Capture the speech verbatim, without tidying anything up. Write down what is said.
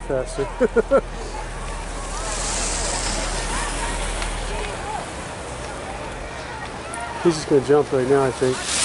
faster. He's just gonna jump right now, I think.